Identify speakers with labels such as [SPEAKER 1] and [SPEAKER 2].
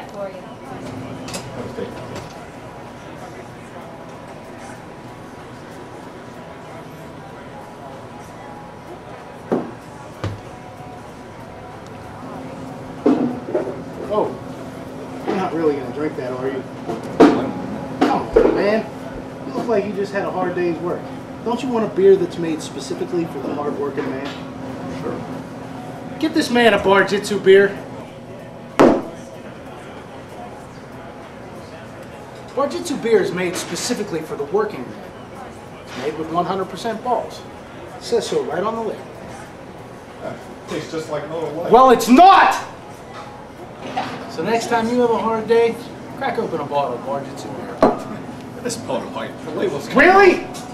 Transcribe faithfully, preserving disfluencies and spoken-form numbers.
[SPEAKER 1] that for you.
[SPEAKER 2] Oh, you're not really gonna drink that, are you? Come on, man. You look like you just had a hard day's work. Don't you want a beer that's made specifically for the hard-working man?
[SPEAKER 3] Sure.
[SPEAKER 2] Get this man a Bar-Jutsu beer. Bar-Jutsu beer is made specifically for the working man. It's made with one hundred percent balls. It says so right on the label.
[SPEAKER 3] That tastes just like Miller Lite.
[SPEAKER 2] Well, it's not! So next time you have a hard day, crack open a bottle of Bar-Jutsu beer.
[SPEAKER 3] This Miller Lite, the label's
[SPEAKER 2] Really?